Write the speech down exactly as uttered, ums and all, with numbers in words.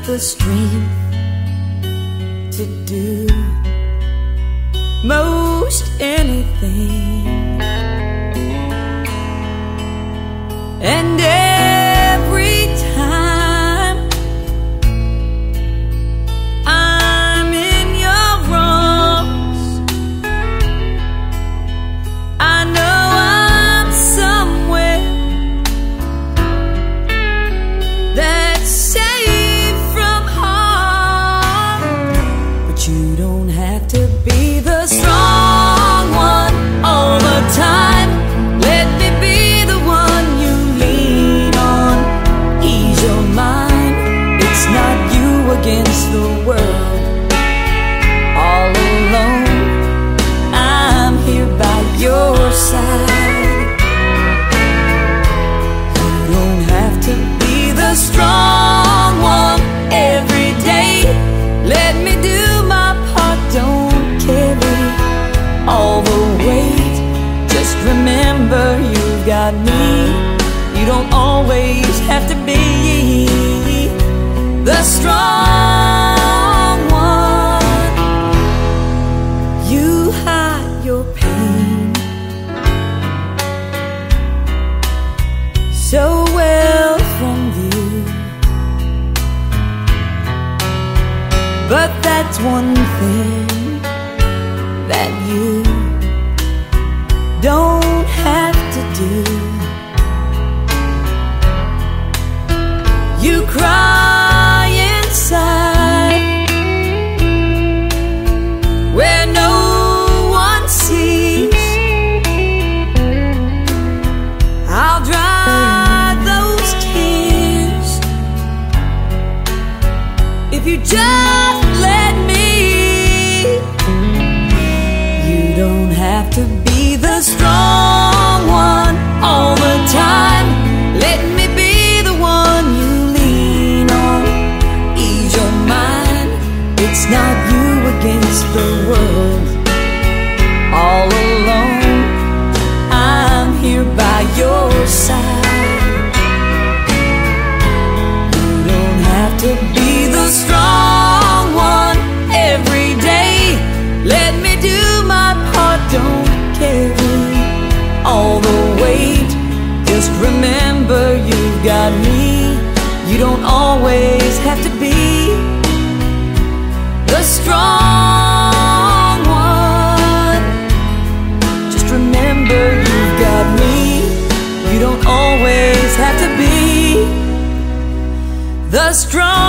the strength to do most anything, and every time I'm in your arms, I know I'm somewhere that's safe from harm. But you don't have to be the strong one all the time. Let me be the one you lean on. Ease your mind. It's not you against the world, all alone. I'm here by your side. You don't have to be the strong one every day. Let me do my part. Don't carry all the weight. Just remember you've got me. You don't always have to be the strong one. You hide your pain so well from view, but that's one thing that you don't have to do. You cry inside where no one sees. I'll dry those tears if you just let me. You don't have to be the strong one all the time. Let me be the one you lean on. Ease your mind. It's not you against the world, all alone. I'm here by your side. You don't have to be the strong one every day. Let me do my part. Don't carry all the weight. Just remember you've got me. You don't always have to be the strong one. Just remember you've got me. You don't always have to be the strong